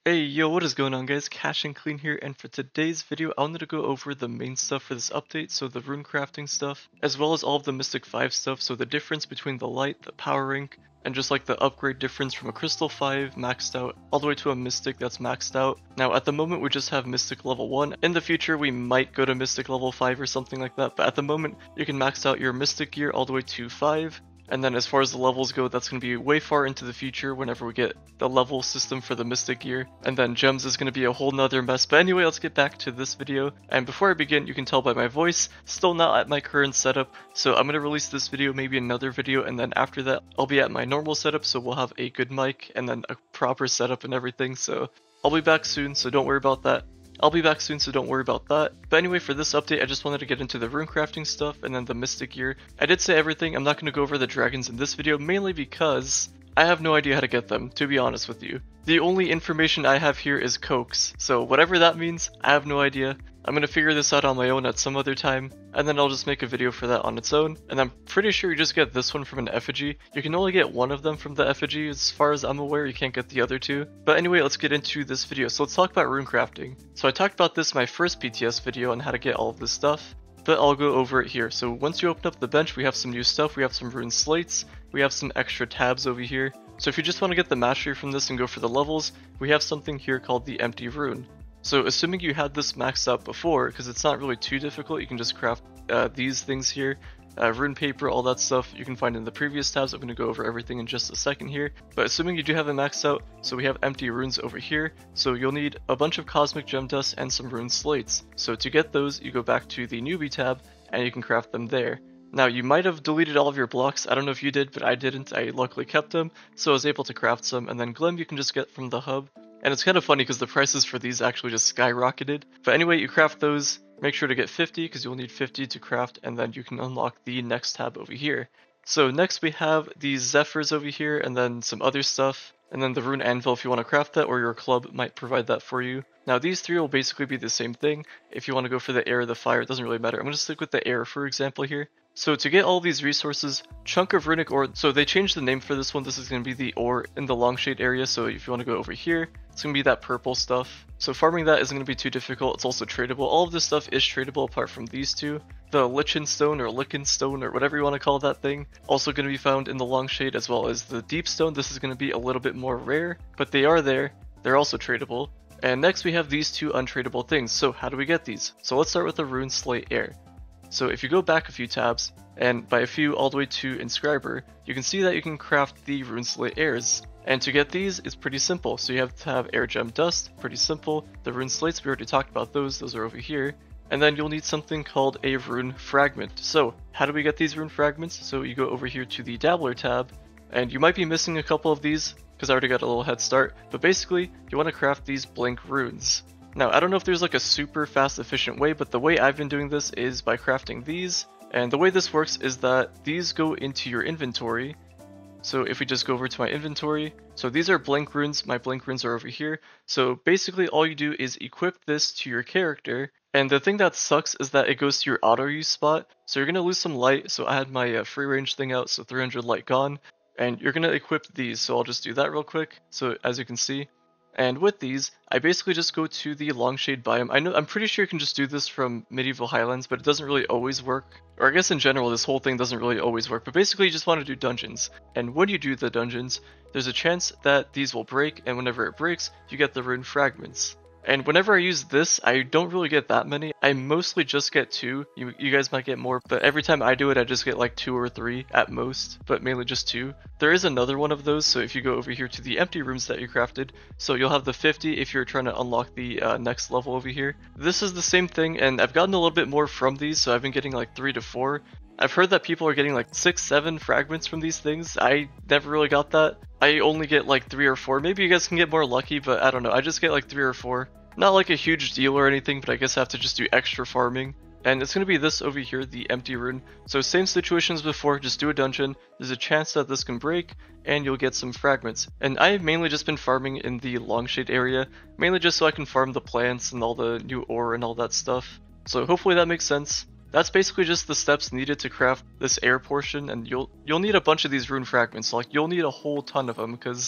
Hey yo, what is going on guys? Cash and Clean here, and for today's video I wanted to go over the main stuff for this update, so the rune crafting stuff, as well as all of the Mystic 5 stuff, so the difference between the light, the power rank, and just like the upgrade difference from a Crystal 5 maxed out all the way to a Mystic that's maxed out. Now at the moment we just have Mystic level 1, in the future we might go to Mystic level 5 or something like that, but at the moment you can max out your Mystic gear all the way to 5. And then as far as the levels go, that's going to be way far into the future whenever we get the level system for the Mystic gear. And then gems is going to be a whole nother mess. But anyway, let's get back to this video. And before I begin, you can tell by my voice, still not at my current setup. So I'm going to release this video, maybe another video, and then after that, I'll be at my normal setup. So we'll have a good mic and then a proper setup and everything. So I'll be back soon, so don't worry about that. But anyway, for this update, I just wanted to get into the rune crafting stuff and then the Mystic gear. I did say everything. I'm not going to go over the dragons in this video, mainly because I have no idea how to get them, to be honest with you. The only information I have here is coax, so whatever that means, I have no idea. I'm going to figure this out on my own at some other time, and then I'll just make a video for that on its own. And I'm pretty sure you just get this one from an effigy. You can only get one of them from the effigy, as far as I'm aware. You can't get the other two. But anyway, let's get into this video. So let's talk about rune crafting. So I talked about this in my first PTS video on how to get all of this stuff, but I'll go over it here. So once you open up the bench, we have some new stuff. We have some rune slates. We have some extra tabs over here. So if you just want to get the mastery from this and go for the levels, we have something here called the empty rune. So assuming you had this maxed out before, because it's not really too difficult, you can just craft these things here. Rune paper, all that stuff you can find in the previous tabs. I'm going to go over everything in just a second here. But assuming you do have it maxed out, so we have empty runes over here. So you'll need a bunch of cosmic gem dust and some rune slates. So to get those, you go back to the newbie tab and you can craft them there. Now you might have deleted all of your blocks. I don't know if you did, but I didn't. I luckily kept them, so I was able to craft some. And then Glim you can just get from the hub. And it's kind of funny because the prices for these actually just skyrocketed. But anyway, you craft those. Make sure to get 50 because you'll need 50 to craft, and then you can unlock the next tab over here. So next we have these Zephyrs over here, and then some other stuff. And then the rune anvil if you want to craft that, or your club might provide that for you. Now these three will basically be the same thing. If you want to go for the air or the fire, it doesn't really matter. I'm going to stick with the air for example here. So to get all these resources, chunk of runic ore, so they changed the name for this one. This is going to be the ore in the Longshade area. So if you want to go over here, it's going to be that purple stuff. So farming that isn't going to be too difficult. It's also tradable. All of this stuff is tradable apart from these two. The Lichen Stone or Lichen Stone or whatever you want to call that thing, also going to be found in the Longshade, as well as the Deep Stone. This is going to be a little bit more rare, but they are there. They're also tradable. And next we have these two untradable things. So how do we get these? So let's start with the Rune Slate Air. So if you go back a few tabs, and by a few all the way to Inscriber, you can see that you can craft the Rune Slate Airs. And to get these, it's pretty simple. So you have to have Air Gem Dust, pretty simple. The Rune Slates, we already talked about those are over here. And then you'll need something called a Rune Fragment. So how do we get these Rune Fragments? So you go over here to the Dabbler tab, and you might be missing a couple of these, because I already got a little head start, but basically, you want to craft these blank runes. Now, I don't know if there's like a super fast efficient way, but the way I've been doing this is by crafting these. And the way this works is that these go into your inventory. So if we just go over to my inventory, so these are blank runes, my blank runes are over here. So basically all you do is equip this to your character. And the thing that sucks is that it goes to your auto use spot. So you're going to lose some light. So I had my free range thing out, so 300 light gone. And you're going to equip these, so I'll just do that real quick. So as you can see, and with these, I basically just go to the Longshade biome. I'm pretty sure you can just do this from Medieval Highlands, but it doesn't really always work. Or I guess in general, this whole thing doesn't really always work, but basically you just want to do dungeons. And when you do the dungeons, there's a chance that these will break, and whenever it breaks, you get the rune fragments. And whenever I use this, I don't really get that many. I mostly just get 2. You guys might get more, but every time I do it, I just get like 2 or 3 at most, but mainly just 2. There is another one of those, so if you go over here to the empty rooms that you crafted, so you'll have the 50 if you're trying to unlock the next level over here. This is the same thing, and I've gotten a little bit more from these, so I've been getting like 3 to 4. I've heard that people are getting like 6, 7 fragments from these things. I never really got that. I only get like 3 or 4. Maybe you guys can get more lucky, but I don't know. I just get like 3 or 4. Not like a huge deal or anything, but I guess I have to just do extra farming. And it's going to be this over here, the empty rune. So same situation as before, just do a dungeon. There's a chance that this can break, and you'll get some fragments. And I've mainly just been farming in the Longshade area, mainly just so I can farm the plants and all the new ore and all that stuff. So hopefully that makes sense. That's basically just the steps needed to craft this air portion, and you'll need a bunch of these rune fragments. Like, you'll need a whole ton of them, because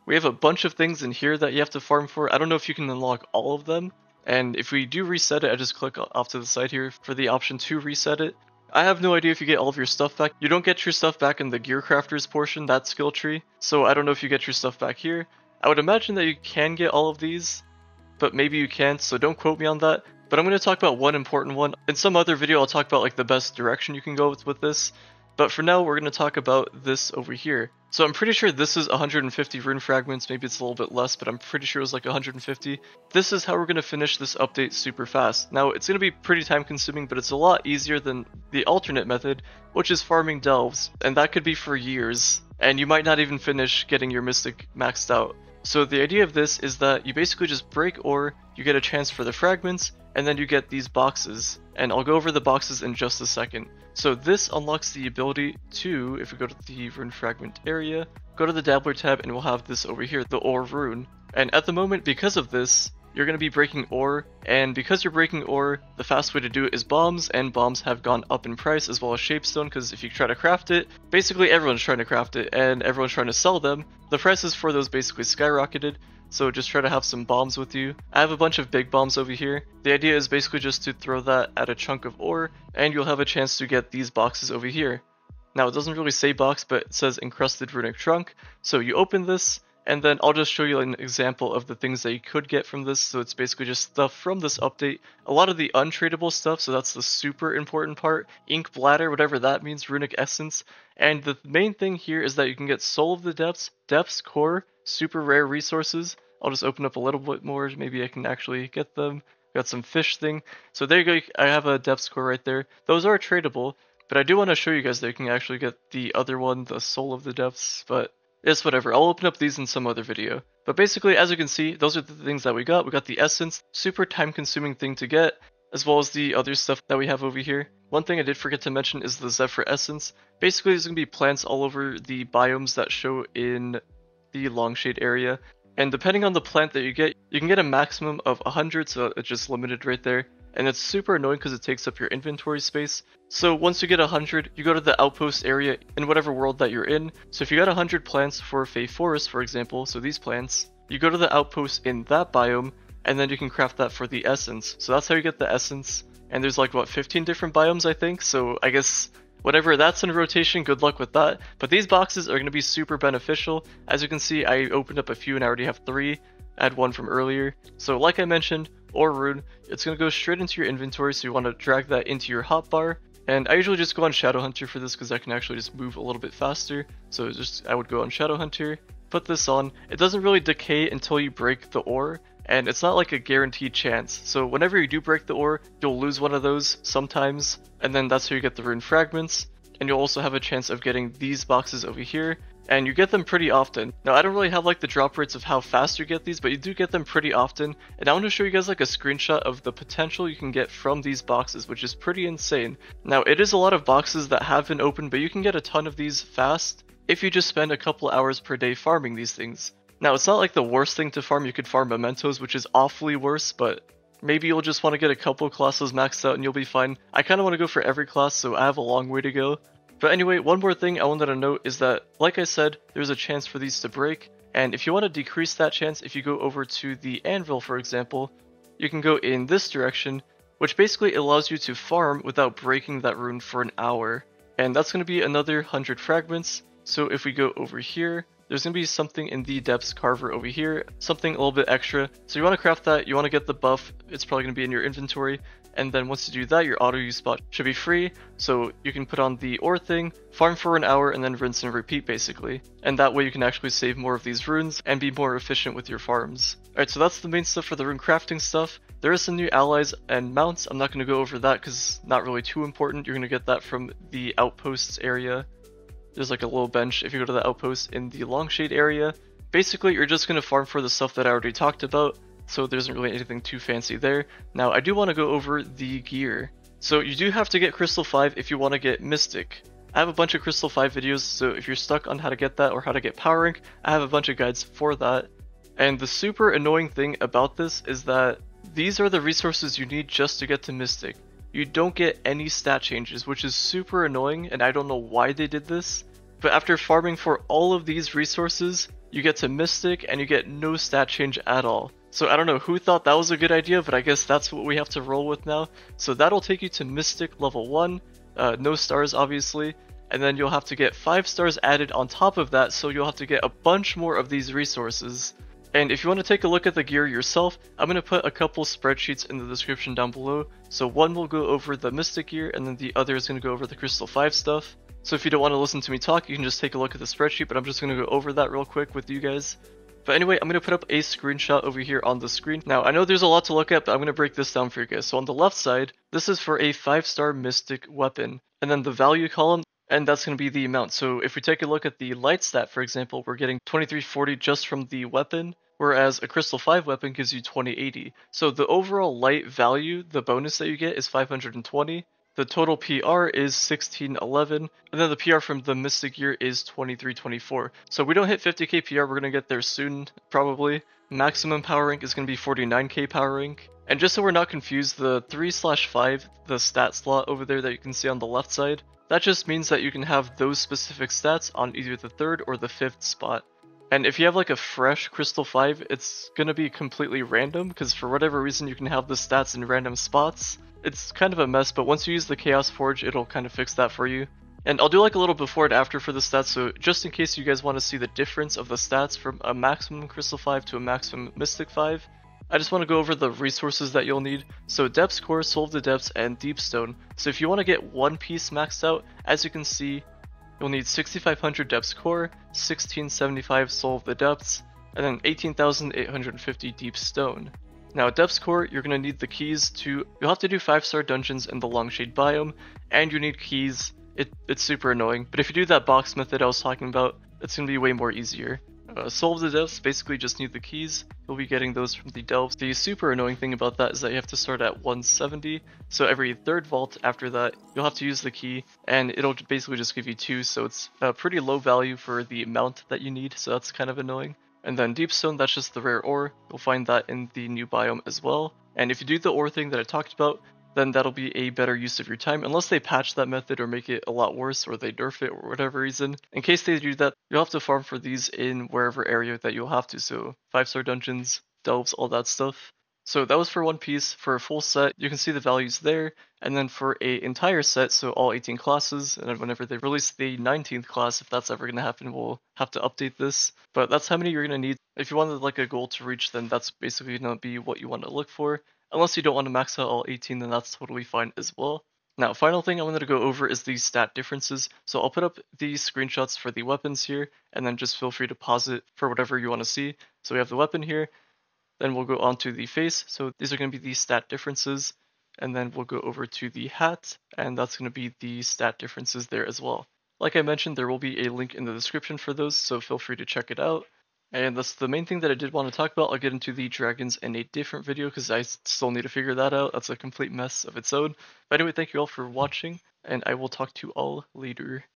We have a bunch of things in here that you have to farm for. I don't know if you can unlock all of them. And if we do reset it, I just click off to the side here for the option to reset it. I have no idea if you get all of your stuff back. You don't get your stuff back in the gear crafters portion, that skill tree. So I don't know if you get your stuff back here. I would imagine that you can get all of these, but maybe you can't, so don't quote me on that. But I'm going to talk about one important one. In some other video, I'll talk about like the best direction you can go with this. But for now, we're going to talk about this over here. So I'm pretty sure this is 150 rune fragments, maybe it's a little bit less, but I'm pretty sure it was like 150. This is how we're going to finish this update super fast. Now, it's going to be pretty time consuming, but it's a lot easier than the alternate method, which is farming delves, and that could be for years. And you might not even finish getting your mystic maxed out. So the idea of this is that you basically just break ore, you get a chance for the fragments, and then you get these boxes. And I'll go over the boxes in just a second. So this unlocks the ability to, if we go to the rune fragment area, go to the dabbler tab and we'll have this over here, the ore rune. And at the moment, because of this, you're going to be breaking ore, and because you're breaking ore, the fast way to do it is bombs, and bombs have gone up in price as well as shapestone, because if you try to craft it, basically everyone's trying to craft it, and everyone's trying to sell them. The prices for those basically skyrocketed, so just try to have some bombs with you. I have a bunch of big bombs over here. The idea is basically just to throw that at a chunk of ore, and you'll have a chance to get these boxes over here. Now it doesn't really say box, but it says encrusted runic trunk, so you open this, and then I'll just show you an example of the things that you could get from this. So it's basically just stuff from this update. A lot of the untradeable stuff, so that's the super important part. Ink bladder, whatever that means, runic essence. And the main thing here is that you can get soul of the depths, depths core, super rare resources. I'll just open up a little bit more, maybe I can actually get them. Got some fish thing. So there you go, I have a depths core right there. Those are tradable, but I do want to show you guys that you can actually get the other one, the soul of the depths, but it's whatever, I'll open up these in some other video. But basically, as you can see, those are the things that we got. We got the essence, super time consuming thing to get, as well as the other stuff that we have over here. One thing I did forget to mention is the Zephyr essence. Basically, there's going to be plants all over the biomes that show in the Longshade area. And depending on the plant that you can get a maximum of 100, so it's just limited right there. And it's super annoying because it takes up your inventory space. So once you get 100, you go to the outpost area in whatever world that you're in. So if you got 100 plants for Fey Forest, for example, so these plants, you go to the outpost in that biome, and then you can craft that for the essence. So that's how you get the essence. And there's like, what, 15 different biomes, I think? So I guess whatever that's in rotation, good luck with that. But these boxes are going to be super beneficial. As you can see, I opened up a few and I already have 3. I had 1 from earlier. So like I mentioned, ore rune, it's going to go straight into your inventory, so you want to drag that into your hotbar. And I usually just go on Shadowhunter for this because I can actually just move a little bit faster. So I would go on Shadowhunter, put this on. It doesn't really decay until you break the ore, and it's not like a guaranteed chance. So whenever you do break the ore, you'll lose one of those sometimes, and then that's how you get the rune fragments. And you'll also have a chance of getting these boxes over here, and you get them pretty often. Now, I don't really have like the drop rates of how fast you get these, but you do get them pretty often. And I want to show you guys like a screenshot of the potential you can get from these boxes, which is pretty insane. Now, it is a lot of boxes that have been opened, but you can get a ton of these fast if you just spend a couple hours per day farming these things. Now, it's not like the worst thing to farm. You could farm mementos, which is awfully worse, but maybe you'll just want to get a couple classes maxed out and you'll be fine. I kind of want to go for every class, so I have a long way to go. But anyway, one more thing I wanted to note is that, like I said, there's a chance for these to break, and if you want to decrease that chance, if you go over to the anvil, for example, you can go in this direction, which basically allows you to farm without breaking that rune for an hour. And that's going to be another 100 fragments, so if we go over here, there's going to be something in the depths carver over here, something a little bit extra. So you want to craft that, you want to get the buff, it's probably going to be in your inventory. And then once you do that, your auto use spot should be free. So you can put on the ore thing, farm for an hour, and then rinse and repeat basically. And that way you can actually save more of these runes and be more efficient with your farms. Alright, so that's the main stuff for the rune crafting stuff. There is some new allies and mounts. I'm not going to go over that because not really too important. You're going to get that from the outposts area. There's like a little bench if you go to the outpost in the Longshade area. Basically, you're just going to farm for the stuff that I already talked about. So there isn't really anything too fancy there. Now, I do want to go over the gear. So you do have to get Crystal 5 if you want to get Mystic. I have a bunch of Crystal 5 videos, so if you're stuck on how to get that or how to get Power Rank, I have a bunch of guides for that. And the super annoying thing about this is that these are the resources you need just to get to Mystic. You don't get any stat changes, which is super annoying, and I don't know why they did this. But after farming for all of these resources, you get to Mystic and you get no stat change at all. So I don't know who thought that was a good idea, but I guess that's what we have to roll with now. So that'll take you to Mystic level 1, no stars obviously, and then you'll have to get 5 stars added on top of that, so you'll have to get a bunch more of these resources. And if you want to take a look at the gear yourself, I'm going to put a couple spreadsheets in the description down below. So one will go over the Mystic gear, and then the other is going to go over the Crystal 5 stuff. So if you don't want to listen to me talk, you can just take a look at the spreadsheet, but I'm just going to go over that real quick with you guys. But anyway, I'm going to put up a screenshot over here on the screen. Now, I know there's a lot to look at, but I'm going to break this down for you guys. So on the left side, this is for a 5-star Mystic weapon. And then the value column, and that's going to be the amount. So if we take a look at the light stat, for example, we're getting 2340 just from the weapon, whereas a Crystal 5 weapon gives you 2080. So the overall light value, the bonus that you get is 520. The total PR is 1611, and then the PR from the Mystic gear is 2324. So we don't hit 50k PR, we're going to get there soon, probably. Maximum power rank is going to be 49k power rank. And just so we're not confused, the 3/5, the stat slot over there that you can see on the left side, that just means that you can have those specific stats on either the 3rd or the 5th spot. And if you have like a fresh Crystal 5, it's going to be completely random, because for whatever reason you can have the stats in random spots. It's kind of a mess, but once you use the Chaos Forge, it'll kind of fix that for you. And I'll do like a little before and after for the stats, so just in case you guys want to see the difference of the stats from a maximum Crystal 5 to a maximum Mystic 5, I just want to go over the resources that you'll need. So Depths Core, Soul of the Depths, and Deep Stone. So if you want to get one piece maxed out, as you can see, you'll need 6500 Depths Core, 1675 Soul of the Depths, and then 18,850 Deep Stone. Now at Depths Core, you're going to need the keys to, you'll have to do 5-star dungeons in the Longshade biome, and you need keys. It's super annoying, but if you do that box method I was talking about, it's going to be way more easier. Soul of the Depths basically just need the keys. You'll be getting those from the delves. The super annoying thing about that is that you have to start at 170, so every 3rd vault after that you'll have to use the key, and it'll basically just give you 2, so it's a pretty low value for the amount that you need, so that's kind of annoying. And then Deep Stone, that's just the rare ore. You'll find that in the new biome as well. And if you do the ore thing that I talked about, then that'll be a better use of your time, unless they patch that method or make it a lot worse, or they nerf it or whatever reason. In case they do that, you'll have to farm for these in wherever area that you'll have to, so 5-star dungeons, delves, all that stuff. So that was for one piece. For a full set, you can see the values there, and then for a entire set, so all 18 classes, and then whenever they release the 19th class, if that's ever going to happen, we'll have to update this. But that's how many you're going to need. If you wanted like a goal to reach, then that's basically going to be what you want to look for. Unless you don't want to max out all 18, then that's totally fine as well. Now, final thing I wanted to go over is the stat differences. So I'll put up the screenshots for the weapons here, and then just feel free to pause it for whatever you want to see. So we have the weapon here, then we'll go on to the face. So these are going to be the stat differences, and then we'll go over to the hat, and that's going to be the stat differences there as well. Like I mentioned, there will be a link in the description for those, so feel free to check it out. And that's the main thing that I did want to talk about. I'll get into the dragons in a different video because I still need to figure that out. That's a complete mess of its own. But anyway, thank you all for watching, and I will talk to you all later.